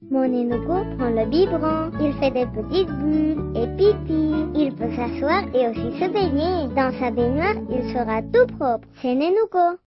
Mon Nénouko prend le biberon, il fait des petites bulles et pipi. Il peut s'asseoir et aussi se baigner. Dans sa baignoire, il sera tout propre. C'est Nénouko.